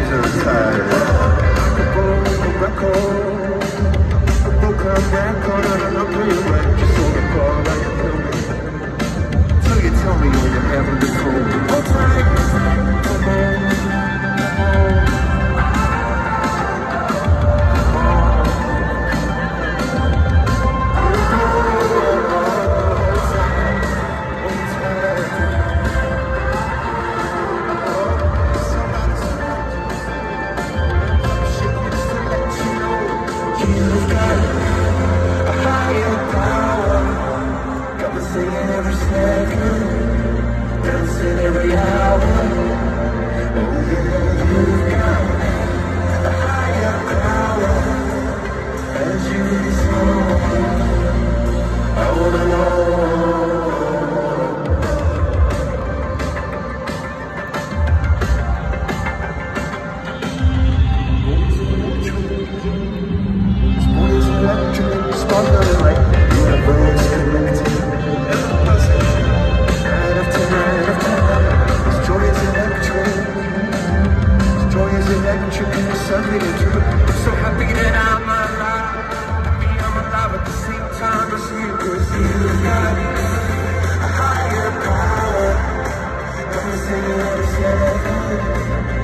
so tired. A broken record, a broken record, and I'm playing right just on the bar like a film. So you tell me when you're having the cold. Hold tight, come on, come on. Singing every second, dancing every hour. Oh yeah, you've got a higher power. As you listen, I wanna know. Sports electric, sparkling like universe connected. Electric and suddenly I'm so happy that I'm alive. Happy I'm alive at the same time as you, 'cause you got a higher power. I'm singing every second.